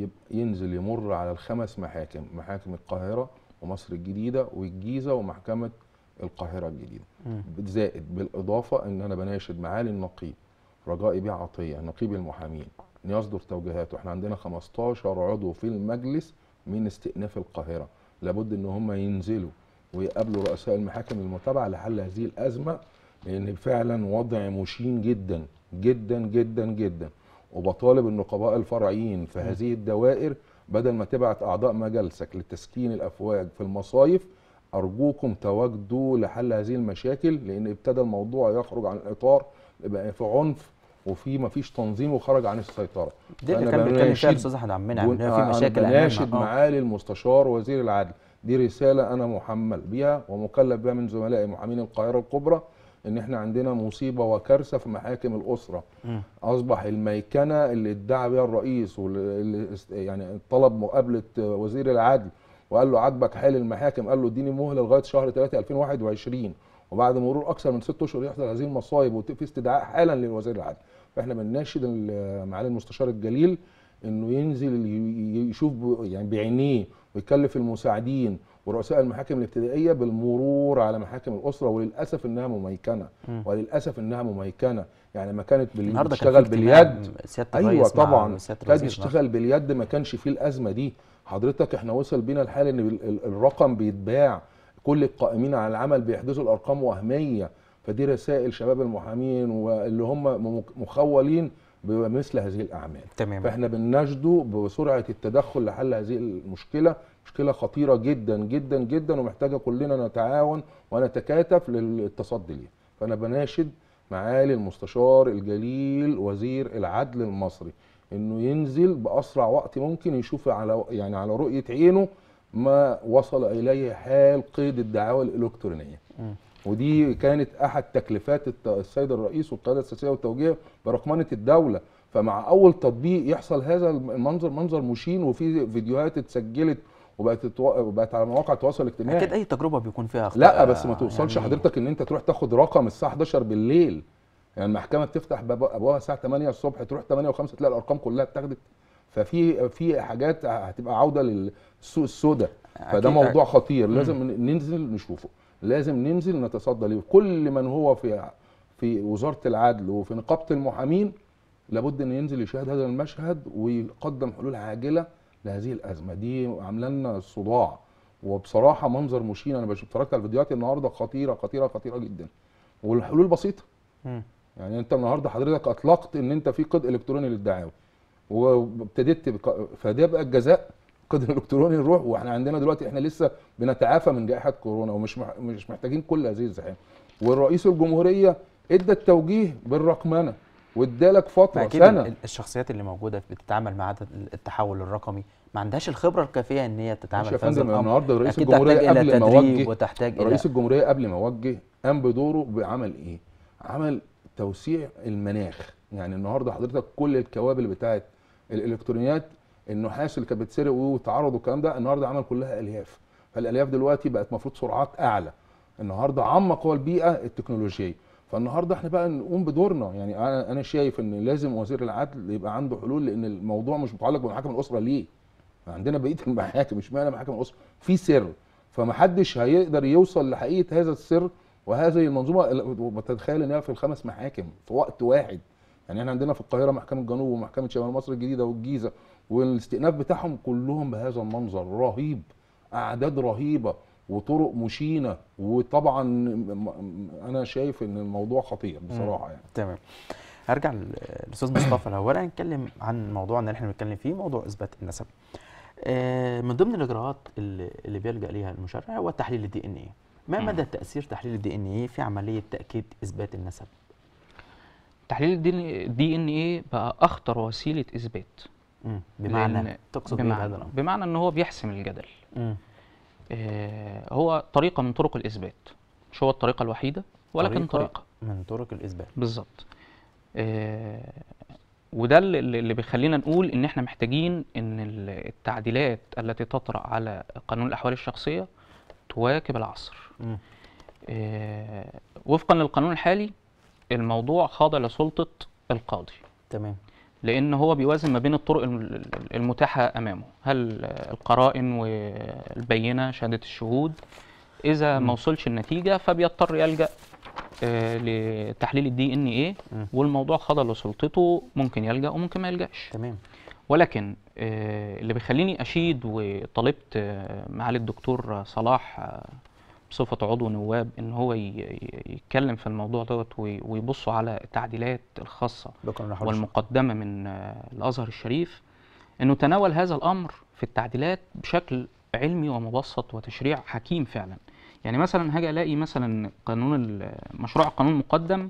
ينزل يمر على ال5 محاكم، محاكم القاهره ومصر الجديده والجيزه ومحكمه القاهره الجديده. زائد بالاضافه ان انا بناشد معالي النقيب رجائي بيه عطيه نقيب المحامين ان يصدر توجيهاته. احنا عندنا 15 عضو في المجلس من استئناف القاهره، لابد ان هم ينزلوا ويقابلوا رؤساء المحاكم المتابعه لحل هذه الازمه، لان فعلا وضع مشين جدا جدا جدا جدا. وبطالب النقباء الفرعيين في هذه الدوائر بدل ما تبعت اعضاء مجالسك لتسكين الافواج في المصايف، ارجوكم تواجدوا لحل هذه المشاكل، لان ابتدى الموضوع يخرج عن الاطار، يبقى في عنف وفي مفيش تنظيم وخرج عن السيطره. دي اللي كان بيتكلم فيها الاستاذ احمد عبد المنعم، ان في مشاكل. انا بناشد معالي المستشار وزير العدل، دي رساله انا محمل بها ومكلف بها من زملائي محامين القاهره الكبرى، ان احنا عندنا مصيبه وكارثه في محاكم الاسره. اصبح الميكنه اللي ادعى بها الرئيس واللي يعني طلب مقابله وزير العدل وقال له عاجبك حال المحاكم، قال له اديني مهله لغايه شهر 3 2021، وبعد مرور اكثر من 6 اشهر يحصل هذه المصايب وفي استدعاء حالا لوزير العدل. فاحنا بنناشد معالي المستشار الجليل انه ينزل يشوف يعني بعينيه ويكلف المساعدين ورؤساء المحاكم الابتدائيه بالمرور على محاكم الاسره، وللاسف انها مميكنه وللاسف انها مميكنه. يعني ما كانت بتشتغل باليد، ايوه طبعا كانت بتشتغل باليد ما كانش فيه الازمه دي. حضرتك احنا وصل بينا الحال ان الرقم بيتباع، كل القائمين على العمل بيحجزوا الارقام وهميه. فدي رسائل شباب المحامين واللي هم مخولين بمثل هذه الاعمال. تمام. فاحنا بنناشده بسرعه التدخل لحل هذه المشكله، مشكله خطيره جدا جدا جدا ومحتاجه كلنا نتعاون ونتكاتف للتصدي ليها. فانا بناشد معالي المستشار الجليل وزير العدل المصري انه ينزل باسرع وقت ممكن يشوف على رؤيه عينه ما وصل اليه حال قيد الدعاوى الالكترونيه. ودي كانت احد تكليفات السيد الرئيس والقياده السياسيه والتوجيه برقمنه الدوله. فمع اول تطبيق يحصل هذا المنظر، منظر مشين، وفي فيديوهات اتسجلت وبقت على مواقع التواصل الاجتماعي. اكيد اي تجربه بيكون فيها اخطاء. لا بس ما توصلش يعني حضرتك ان انت تروح تاخد رقم الساعه 11 بالليل. يعني المحكمه بتفتح ابوابها الساعه 8 الصبح، تروح 8 و5 تلاقي الارقام كلها اتاخدت. ففي حاجات هتبقى عوده للسوق السوداء. فده موضوع خطير لازم ننزل نشوفه، لازم ننزل نتصدى ليه. كل من هو في وزاره العدل وفي نقابه المحامين لابد ان ينزل يشاهد هذا المشهد ويقدم حلول عاجله لهذه الازمه. دي عامله لنا صداع، وبصراحه منظر مشين. انا اتفرجت على الفيديوهات النهارده، خطيره خطيره خطيره جدا، والحلول بسيطه. يعني انت النهارده حضرتك اطلقت ان انت في قيد الكتروني للدعاوى وابتديت فده بقى الجزاء، قيد الالكتروني نروح. واحنا عندنا دلوقتي احنا لسه بنتعافى من جائحه كورونا ومش محتاجين كل هذه الزحام. والرئيس الجمهوريه ادى التوجيه بالرقمنه وادالك فتره سنه. الشخصيات اللي موجوده بتتعامل مع التحول الرقمي ما عندهاش الخبره الكافيه ان هي تتعامل في هذا الامر. النهارده رئيس الجمهوريه قبل ما وجه قام بدوره بعمل ايه؟ عمل توسيع المناخ. يعني النهارده حضرتك كل الكوابل بتاعت الالكترونيات النحاس اللي كانت بتسرق وتعرض والكلام ده النهارده عمل كلها الياف. فالالياف دلوقتي بقت مفروض سرعات اعلى. النهارده عمق هو البيئه التكنولوجيه. فالنهارده احنا بقى نقوم بدورنا. يعني انا شايف ان لازم وزير العدل يبقى عنده حلول، لان الموضوع مش متعلق بمحاكم الاسره. ليه؟ عندنا بقيه المحاكم، اشمعنى محاكم الاسره؟ في سر، فمحدش هيقدر يوصل لحقيقه هذا السر وهذه المنظومه. بتتخيل انها في ال5 محاكم في وقت واحد. يعني احنا عندنا في القاهره محكمه الجنوب ومحكمه شمال مصر الجديده والجيزه، والاستئناف بتاعهم كلهم بهذا المنظر رهيب، اعداد رهيبه وطرق مشينه، وطبعا انا شايف ان الموضوع خطير بصراحه يعني. تمام. هرجع للاستاذ مصطفى الاول، هنتكلم عن موضوعنا اللي احنا بنتكلم فيه، موضوع اثبات النسب. من ضمن الاجراءات اللي بيلجأ ليها المشرع هو تحليل الدي ان ايه. ما مدى تاثير تحليل الدي ان ايه في عمليه تاكيد اثبات النسب؟ تحليل الدي ان ايه بقى اخطر وسيله اثبات. بمعنى تقصد ايه بهذا الامر؟ بمعنى ان هو بيحسم الجدل. هو طريقه من طرق الاثبات، مش هو الطريقه الوحيده ولكن طريقه من طرق الاثبات بالظبط. وده اللي بيخلينا نقول ان احنا محتاجين ان التعديلات التي تطرأ على قانون الاحوال الشخصيه تواكب العصر. وفقا للقانون الحالي الموضوع خاضع لسلطه القاضي. تمام. لان هو بيوازن ما بين الطرق المتاحه امامه، هل القرائن والبينه شهاده الشهود. اذا ما وصلش النتيجه فبيضطر يلجأ لتحليل الدي ان ايه، والموضوع خاضع لسلطته، ممكن يلجأ وممكن ما يلجأش. تمام. ولكن اللي بيخليني اشيد وطالبت معالي الدكتور صلاح بصفة عضو نواب ان هو يتكلم في الموضوع دوت ويبصوا على التعديلات الخاصة والمقدمة من الازهر الشريف، انه تناول هذا الامر في التعديلات بشكل علمي ومبسط وتشريع حكيم فعلا. يعني مثلا هاجي الاقي مثلا مشروع القانون المقدم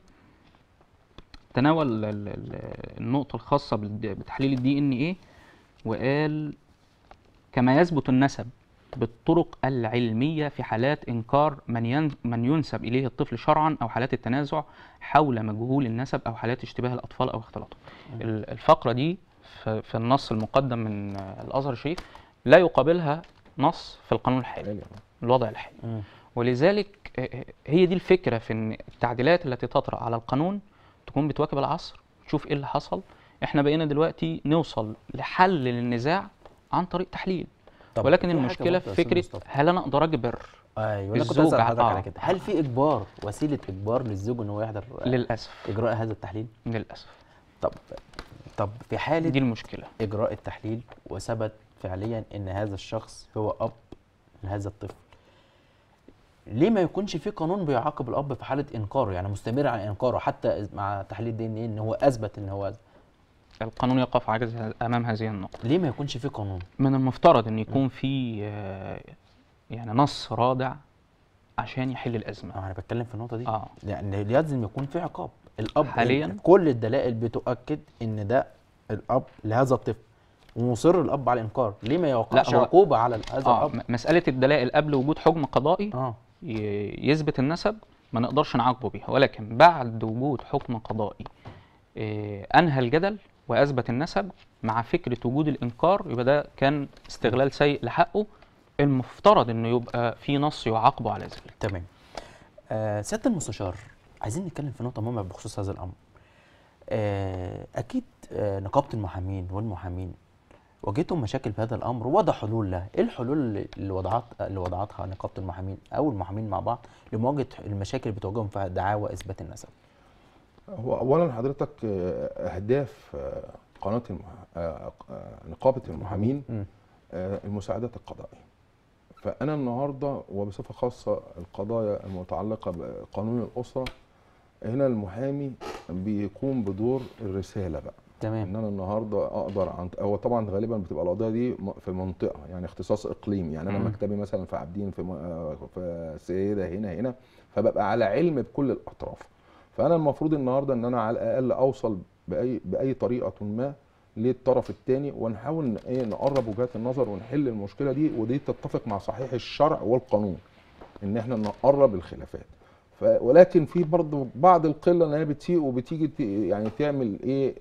تناول النقطة الخاصة بتحليل الدي ان ايه، وقال كما يثبت النسب بالطرق العلمية في حالات إنكار من ينسب إليه الطفل شرعا، أو حالات التنازع حول مجهول النسب، أو حالات اشتباه الأطفال أو اختلاطهم. الفقرة دي في النص المقدم من الأزهر الشريف لا يقابلها نص في القانون الحالي، الوضع الحالي. ولذلك هي دي الفكرة في إن التعديلات التي تطرأ على القانون تكون بتواكب العصر، تشوف إيه اللي حصل. إحنا بقينا دلوقتي نوصل لحل للنزاع عن طريق تحليل. ولكن المشكلة في فكرة هل أنا أقدر أجبر الزوج على كده؟ هل في إجبار، وسيلة إجبار للزوج إن هو يحضر للأسف إجراء هذا التحليل؟ للأسف. طب في حالة دي المشكلة إجراء التحليل وثبت فعليا إن هذا الشخص هو أب لهذا الطفل، ليه ما يكونش في قانون بيعاقب الأب في حالة إنكاره، يعني مستمر على إنكاره حتى مع تحليل دي إن إيه إن هو أثبت إن هو القانون يقف عاجز امام هذه النقطه؟ ليه ما يكونش في قانون؟ من المفترض ان يكون في يعني نص رادع عشان يحل الازمه. انا بتكلم في النقطه دي. يعني لازم يكون في عقاب. الاب حاليا كل الدلائل بتؤكد ان ده الاب لهذا الطفل، ومصر الاب على الانكار، ليه ما يوقعش عقوبه على هذا الاب؟ مساله الدلائل قبل وجود حكم قضائي يثبت النسب ما نقدرش نعاقبه بيها، ولكن بعد وجود حكم قضائي انهى الجدل واثبت النسب مع فكره وجود الانكار، يبقى ده كان استغلال سيء لحقه، المفترض انه يبقى في نص يعاقبه على ذلك. تمام. سياده المستشار، عايزين نتكلم في نقطه مهمه بخصوص هذا الامر. اكيد نقابه المحامين والمحامين واجهتهم مشاكل في هذا الامر ووضع حلول لها، ايه الحلول اللي وضعتها نقابه المحامين او المحامين مع بعض لمواجهه المشاكل اللي بتواجههم في دعاوى اثبات النسب؟ هو اولا حضرتك اهداف قناه نقابه المحامين المساعدات القضائيه. فانا النهارده وبصفه خاصه القضايا المتعلقه بقانون الاسره، هنا المحامي بيقوم بدور الرساله بقى. تمام. ان انا النهارده اقدر هو طبعا غالبا بتبقى القضايا دي في منطقه، يعني اختصاص اقليمي، يعني انا مكتبي مثلا في عابدين، في سيده هنا، فببقى على علم بكل الاطراف. فانا المفروض النهارده ان انا على الاقل اوصل باي طريقه ما للطرف الثاني، ونحاول نقرب وجهات النظر ونحل المشكله دي، ودي تتفق مع صحيح الشرع والقانون ان احنا نقرب الخلافات. ولكن في برضه بعض القله ان هي بتسيء وبتيجي يعني تعمل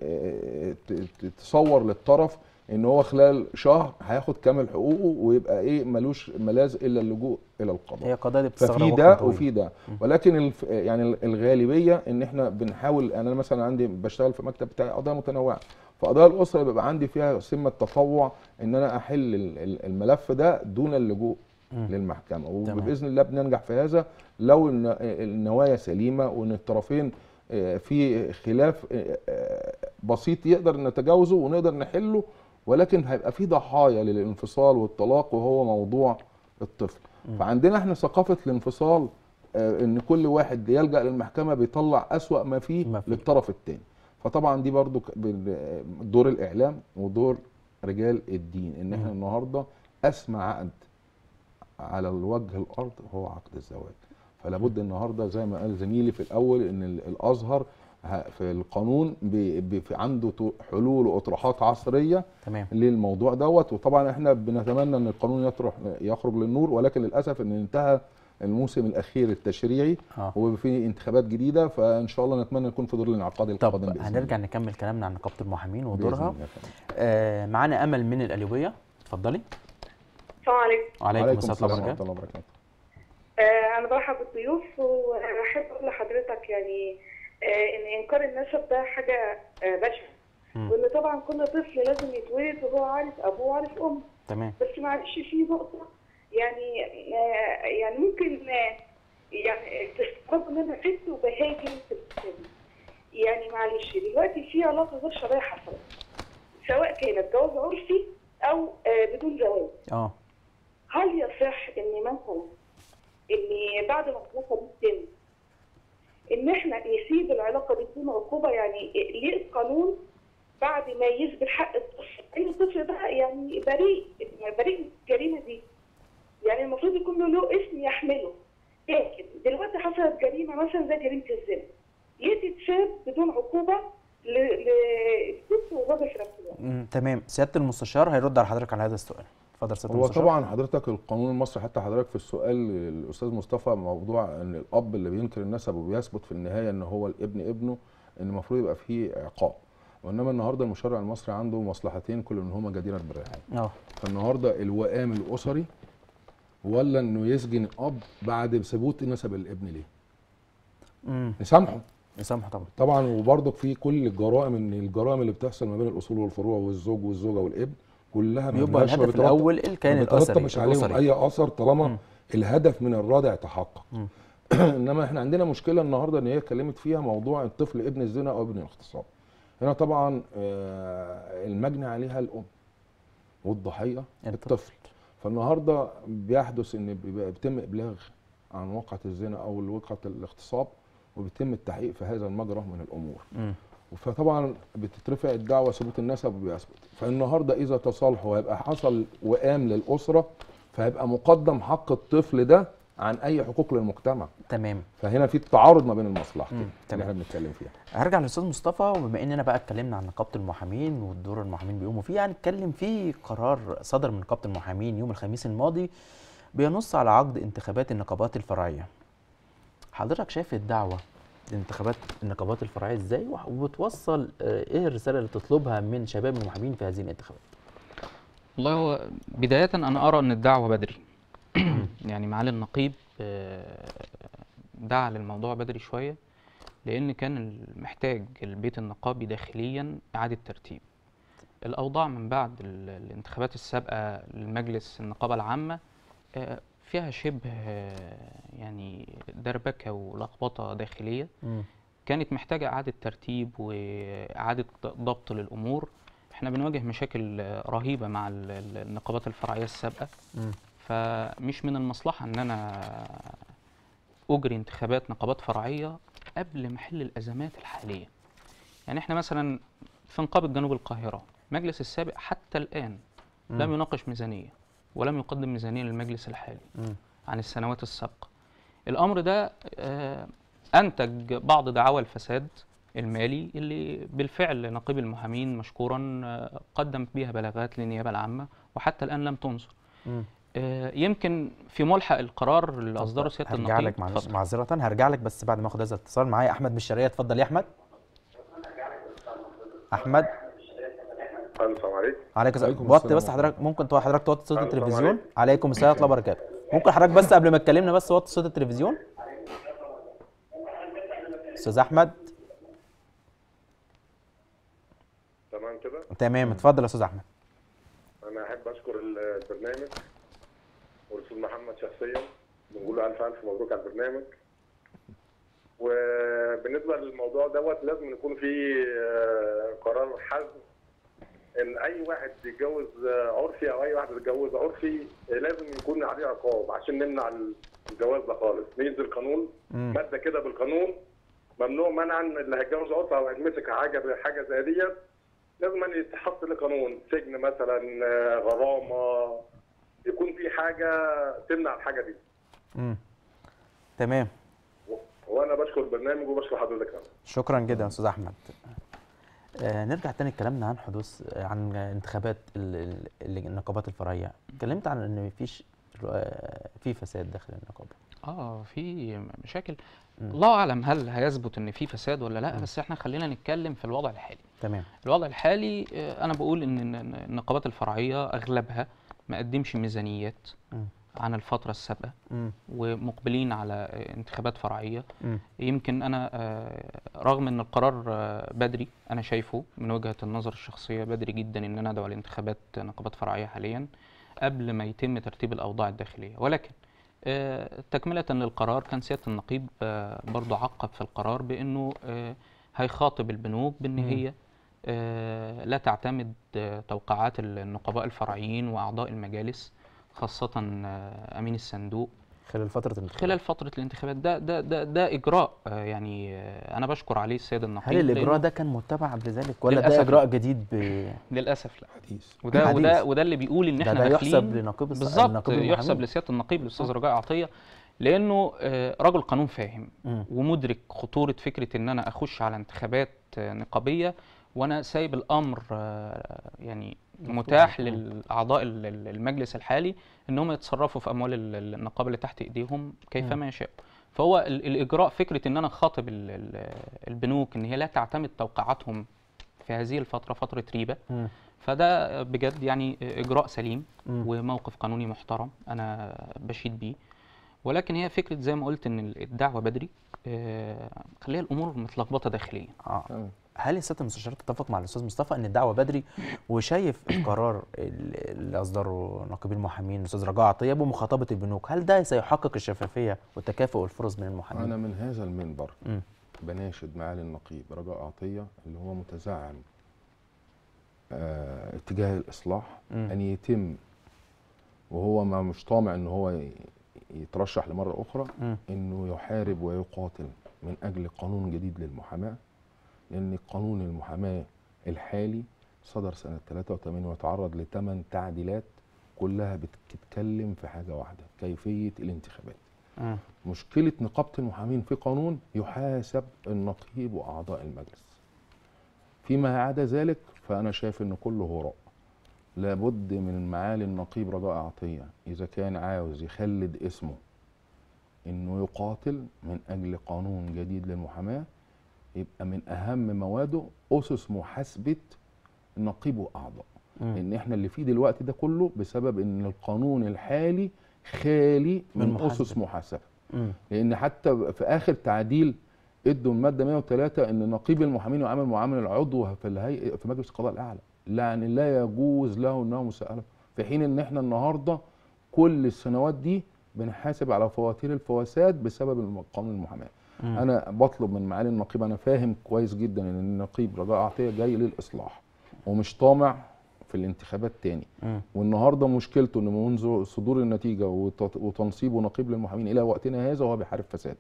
تصور للطرف ان هو خلال شهر هياخد كامل حقوقه ويبقى ملوش ملاذ الا اللجوء الى القضاء. هي قضايا دي بتستغرق ففي ده وفي ده، ولكن يعني الغالبيه ان احنا بنحاول. انا مثلا عندي بشتغل في مكتب بتاعي قضايا متنوعه، فقضايا الاسره بيبقى عندي فيها سمه تطوع ان انا احل الملف ده دون اللجوء للمحكمه، وباذن الله بننجح في هذا لو النوايا سليمه وان الطرفين في خلاف بسيط يقدر نتجاوزه ونقدر نحله، ولكن هيبقى في ضحايا للانفصال والطلاق وهو موضوع الطفل. فعندنا احنا ثقافه الانفصال ان كل واحد يلجأ للمحكمه بيطلع أسوأ ما فيه للطرف الثاني. فطبعا دي برضو دور الاعلام ودور رجال الدين، ان احنا النهارده اسمى عقد على الوجه الارض هو عقد الزواج. فلا بد النهارده زي ما قال زميلي في الاول ان الازهر في القانون عنده حلول واطروحات عصريه تمام للموضوع دوت. وطبعا احنا بنتمنى ان القانون يخرج للنور، ولكن للاسف ان انتهى الموسم الاخير التشريعي وفي انتخابات جديده، فان شاء الله نتمنى يكون في دور الانعقاد القادم باذن الله. هنرجع نكمل كلامنا عن نقابه المحامين ودورها. معانا امل من القليوبيه، اتفضلي. السلام عليكم. وعليكم السلام ورحمه الله وبركاته. انا برحب بالضيوف، واحب اقول لحضرتك يعني ان انكار النسب ده حاجه بشعه، وان طبعا كل طفل لازم يتولد وهو عارف ابوه وعارف امه. تمام. بس معلش في نقطه يعني ممكن يعني تستغربوا ان انا ست وبهاجم في الكتاب. يعني معلش دلوقتي في علاقه غير شرعيه حصلت، سواء كانت جواز عرفي او بدون زواج. هل يصح ان مثلا ان بعد ما العلاقه دي تتم ان احنا نسيب العلاقه دي بدون عقوبه؟ يعني ليه القانون بعد ما يثبت حق الطفل ان الطفل ده يعني بريء من الجريمه دي، يعني المفروض يكون له اسم يحمله. لكن دلوقتي حصلت جريمه مثلا زي جريمه الزنا، ليه تتساب بدون عقوبه للطفل والراجل في نفس الوقت؟ تمام. سياده المستشار هيرد على حضرتك على هذا السؤال. اتفضل سياده المستشار. هو طبعا حضرتك القانون المصري، حتى حضرتك في السؤال الاستاذ مصطفى موضوع ان الاب اللي بينكر النسب وبيثبت في النهايه ان هو الابن ابنه، ان المفروض يبقى فيه عقاب. وانما النهارده المشرع المصري عنده مصلحتين كل منهما جديره بالرعايه. فالنهارده الوئام الاسري ولا انه يسجن الاب بعد ثبوت نسب الابن ليه؟ نسامحه طبعا. وبرضك في كل الجرائم، ان الجرائم اللي بتحصل ما بين الاصول والفروع والزوج والزوجه والابن كلها بيبقى الهدف الاول الكيان الاسري، مش عليهم اي اثر طالما الهدف من الرادع تحقق. انما احنا عندنا مشكله النهارده ان هي اتكلمت فيها موضوع الطفل ابن الزنا او ابن الاغتصاب. هنا طبعا المجني عليها الام والضحيه الطفل. فالنهارده بيحدث ان بيتم ابلاغ عن وقعه الزنا او وقعه الاغتصاب، وبيتم التحقيق في هذا المجرى من الامور. فطبعا بتترفع الدعوه ثبوت النسب وبيثبت. فالنهارده اذا تصالحوا ويبقى حصل وئام للاسره، فهيبقى مقدم حق الطفل ده عن اي حقوق للمجتمع. تمام. فهنا في التعارض ما بين المصلحتين اللي احنا بنتكلم فيها. هرجع للاستاذ مصطفى، وبما اننا بقى اتكلمنا عن نقابه المحامين والدور المحامين بيقوموا فيه، هنتكلم في قرار صدر من نقابه المحامين يوم الخميس الماضي بينص على عقد انتخابات النقابات الفرعيه. حضرتك شايف الدعوه لانتخابات النقابات الفرعيه ازاي، وبتوصل ايه الرساله اللي تطلبها من شباب المحامين في هذه الانتخابات؟ والله هو بدايه انا ارى ان الدعوه بدري. يعني معالي النقيب دعا للموضوع بدري شويه، لان كان محتاج البيت النقابي داخليا اعاده ترتيب. الاوضاع من بعد الانتخابات السابقه لمجلس النقابه العامه فيها شبه يعني دربكه ولخبطه داخليه، كانت محتاجه اعاده ترتيب واعاده ضبط للامور. احنا بنواجه مشاكل رهيبه مع النقابات الفرعيه السابقه، فمش من المصلحه ان انا اجري انتخابات نقابات فرعيه قبل محل الازمات الحاليه. يعني احنا مثلا في نقابه جنوب القاهره المجلس السابق حتى الان لم يناقش ميزانيه ولم يقدم ميزانيه للمجلس الحالي عن السنوات السابقه. الامر ده انتج بعض دعاوى الفساد المالي اللي بالفعل نقيب المحامين مشكورا قدم بها بلاغات للنيابه العامه وحتى الان لم تنظر. يمكن في ملحق القرار اللي اصدره سياده النقيب. هرجع لك معذره، هرجع لك بس بعد ما اخد هذا الاتصال. معايا احمد من الشرقيه، اتفضل يا احمد. احمد. السلام عليكم. عليكم السلام. وطي بس حضرتك، ممكن حضرتك توطي صوت التلفزيون؟ عليكم السلام ورحمه الله وبركاته. ممكن حضرتك بس قبل ما تكلمنا بس وطي صوت التلفزيون؟ استاذ احمد. تمام كده؟ تمام، اتفضل يا استاذ احمد. انا احب اشكر البرنامج والاستاذ محمد شخصيا، بنقول له الف الف مبروك على البرنامج. بالنسبه للموضوع دوت لازم يكون في قرار حزم ان اي واحد بيتجوز عرفي او اي واحده بتتجوز عرفي لازم يكون عليه عقاب عشان نمنع الجواز ده خالص. ننزل قانون ماده كده بالقانون ممنوع منعا اللي هيتجوز عرفي او هيتمسك حاجه زي ديت لازم أن يتحط له قانون سجن مثلا، غرامه، يكون في حاجه تمنع الحاجه دي. تمام. وانا بشكر البرنامج وبشكر حضرتك. شكرا جدا يا استاذ احمد. نرجع تاني كلامنا عن حدوث عن انتخابات النقابات الفرعيه. اتكلمت عن ان مفيش في فساد داخل النقابه. في مشاكل. الله اعلم هل هيثبت ان في فساد ولا لا، بس احنا خلينا نتكلم في الوضع الحالي. تمام. الوضع الحالي انا بقول ان النقابات الفرعيه اغلبها ما قدمش ميزانيات عن الفترة السابقة ومقبلين على انتخابات فرعية. يمكن أنا رغم أن القرار بدري، أنا شايفه من وجهة النظر الشخصية بدري جدا أن أنا أدعو لانتخابات نقابات فرعية حاليا قبل ما يتم ترتيب الأوضاع الداخلية، ولكن تكملة للقرار كان سيادة النقيب برضو عقب في القرار بأنه هيخاطب البنوك بأن هي لا تعتمد توقعات النقباء الفرعيين وأعضاء المجالس خاصة أمين الصندوق خلال فترة الانتخابات. خلال فترة الانتخابات. ده إجراء يعني أنا بشكر عليه السيد النقيب. هل الإجراء ده كان متبع قبل ذلك ولا ده إجراء جديد للأسف لا. حديث. وده اللي بيقول إن إحنا ده يحسب لنقيب بالظبط، يحسب لسيادة النقيب الأستاذ رجاء عطية، لأنه رجل قانون فاهم ومدرك خطورة فكرة إن أنا أخش على انتخابات نقابية وأنا سايب الأمر يعني متاح للأعضاء المجلس الحالي إنهم يتصرفوا في أموال النقابة اللي تحت إيديهم كيفما يشاء. فهو الإجراء فكرة إن أنا خاطب البنوك إن هي لا تعتمد توقعاتهم في هذه الفترة فترة ريبة، فده بجد يعني إجراء سليم وموقف قانوني محترم أنا بشيد بيه. ولكن هي فكرة زي ما قلت إن الدعوة بدري خليها الأمور متلخبطة داخليا. هل السيادة المستشار تتفق مع الأستاذ مصطفى إن الدعوة بدري وشايف القرار اللي أصدره نقيب المحامين الأستاذ رجاء عطية بمخاطبة البنوك هل ده سيحقق الشفافية والتكافؤ والفرص من المحامين؟ أنا من هذا المنبر بناشد معالي النقيب رجاء عطية اللي هو متزعم اتجاه الإصلاح أن يتم، وهو ما مش طامع إن هو يترشح لمرة أخرى، إنه يحارب ويقاتل من أجل قانون جديد للمحاماة، لأن قانون المحاماة الحالي صدر سنة 83 وتعرض ل8 تعديلات كلها بتتكلم في حاجة واحدة، كيفية الانتخابات. مشكلة نقابة المحامين في قانون يحاسب النقيب وأعضاء المجلس. فيما عدا ذلك فأنا شايف إن كله هراء. لابد من معالي النقيب رجاء عطية إذا كان عاوز يخلد اسمه إنه يقاتل من أجل قانون جديد للمحاماة، يبقى من أهم مواده أسس محاسبة النقيب وأعضاء. لأن إحنا اللي فيه دلوقتي ده كله بسبب إن القانون الحالي خالي من أسس محاسبة. لأن حتى في آخر تعديل ادوا المادة 103 إن نقيب المحامين يعامل معاملة العضو في الهيئة في مجلس القضاء الأعلى، يعني لا يجوز له إنه مساءلة، في حين إن إحنا النهارده كل السنوات دي بنحاسب على فواتير الفواساد بسبب قانون المحاماة. أنا بطلب من معالي النقيب، أنا فاهم كويس جدا إن النقيب رجاء عطية جاي للإصلاح ومش طامع في الانتخابات تاني. والنهارده مشكلته إن منذ صدور النتيجة وتنصيبه نقيب للمحامين إلى وقتنا هذا وهو بيحارب فساد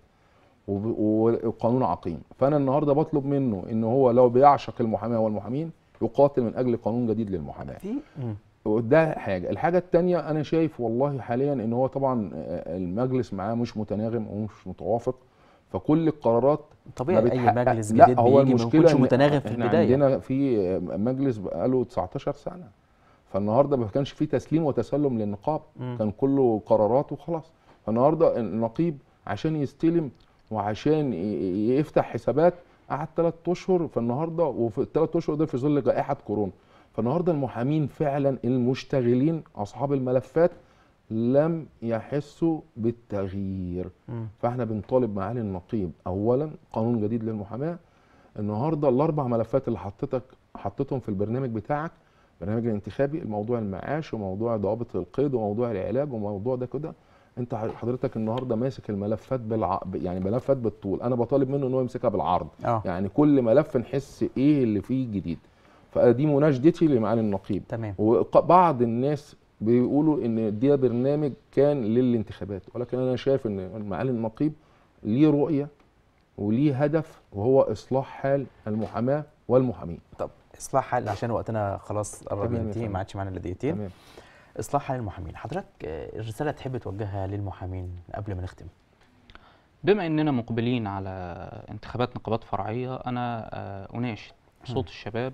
وقانون عقيم. فأنا النهارده بطلب منه إن هو لو بيعشق المحاماة والمحامين يقاتل من أجل قانون جديد للمحاماة. وده حاجة. الحاجة التانية أنا شايف والله حاليا إن هو طبعا المجلس معاه مش متناغم ومش متوافق، فكل القرارات طبيعي اي مجلس جديد لا هو المشكله مش متناغم في البدايه. عندنا في مجلس بقاله 19 سنه، فالنهارده ما كانش فيه تسليم وتسلم للنقاب، كان كله قرارات وخلاص. فالنهارده النقيب عشان يستلم وعشان يفتح حسابات قعد 3 اشهر، فالنهارده وفي ال3 اشهر ده في ظل جائحه كورونا. فالنهارده المحامين فعلا المشتغلين اصحاب الملفات لم يحسوا بالتغيير. فاحنا بنطالب معالي النقيب اولا قانون جديد للمحاماه. النهارده ال4 ملفات اللي حطيتهم في البرنامج بتاعك، البرنامج الانتخابي، الموضوع المعاش وموضوع ضوابط القيد وموضوع العلاج وموضوع ده كده، انت حضرتك النهارده ماسك الملفات يعني ملفات بالطول، انا بطالب منه ان هو يمسكها بالعرض. يعني كل ملف نحس ايه اللي فيه جديد. فدي مناشدتي لمعالي النقيب. تمام. وبعض الناس بيقولوا ان ده برنامج كان للانتخابات، ولكن انا شايف ان معالي النقيب ليه رؤيه وليه هدف، وهو اصلاح حال المحاماه والمحامين. طب اصلاح حال، عشان وقتنا خلاص قرب ينتهي، ما عادش معانا الا دقيقتين. تمام. اصلاح حال المحامين، حضرتك الرساله تحب توجهها للمحامين قبل ما نختم؟ بما اننا مقبلين على انتخابات نقابات فرعيه، انا اناشد صوت الشباب،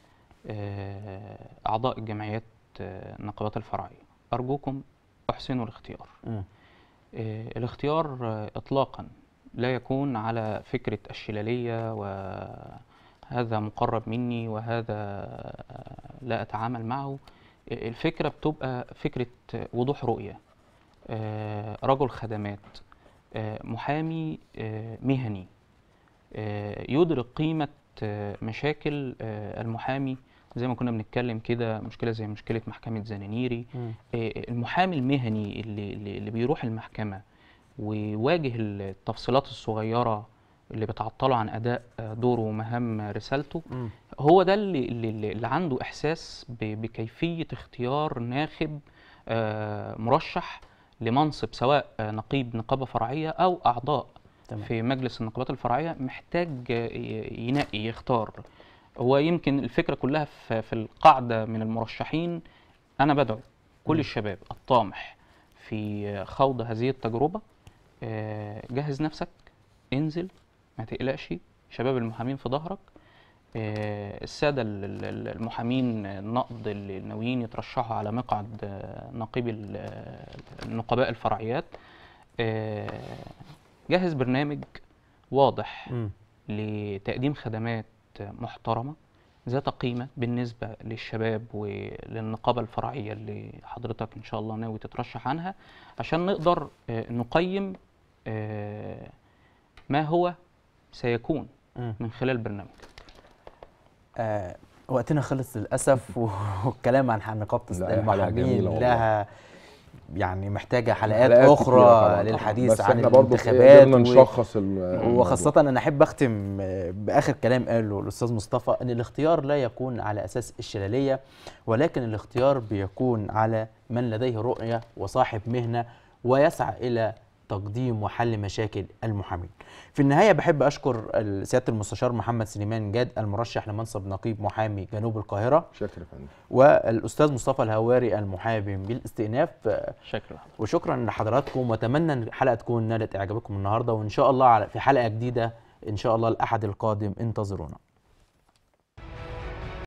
اعضاء الجمعيات النقابات الفرعيه، ارجوكم احسنوا الاختيار. الاختيار اطلاقا لا يكون على فكره الشلاليه وهذا مقرب مني وهذا لا اتعامل معه. الفكره بتبقى فكره وضوح رؤيه، رجل خدمات، محامي مهني يدرك قيمة مشاكل المحامي، زي ما كنا بنتكلم كده، مشكلة زي مشكلة محكمة زنانيري. المحامي المهني اللي بيروح المحكمة ويواجه التفصيلات الصغيرة اللي بتعطله عن أداء دوره ومهام رسالته، هو ده اللي عنده إحساس بكيفية اختيار ناخب مرشح لمنصب، سواء نقيب نقابة فرعية أو أعضاء في مجلس النقابات الفرعية. محتاج ينقي، يختار. هو يمكن الفكرة كلها في القاعدة من المرشحين. أنا بدعو كل الشباب الطامح في خوض هذه التجربة، جهز نفسك، انزل، ما تقلقش، شباب المحامين في ظهرك. السادة المحامين النقد اللي ناويين يترشحوا على مقعد نقيب النقباء الفرعيات، جهز برنامج واضح لتقديم خدمات محترمة ذات قيمة بالنسبة للشباب وللنقابة الفرعية اللي حضرتك إن شاء الله ناوي تترشح عنها، عشان نقدر نقيم ما هو سيكون من خلال برنامج. وقتنا خلص للأسف، والكلام عن نقابة المحامين لها يعني محتاجة حلقات أخرى للحديث عن الانتخابات نشخص وخاصة أنا أحب أختم بآخر كلام قاله الأستاذ مصطفى، أن الاختيار لا يكون على أساس الشلالية، ولكن الاختيار بيكون على من لديه رؤية وصاحب مهنة ويسعى إلى تقديم وحل مشاكل المحامين. في النهاية بحب أشكر سيادة المستشار محمد سليمان جاد المرشح لمنصب نقيب محامي جنوب القاهرة، شكرا فندم، والأستاذ مصطفى الهواري المحامي بالاستئناف. شكرا وشكرا لحضراتكم، وأتمنى أن الحلقة تكون نالت إعجابكم النهاردة، وإن شاء الله في حلقة جديدة إن شاء الله الأحد القادم انتظرونا.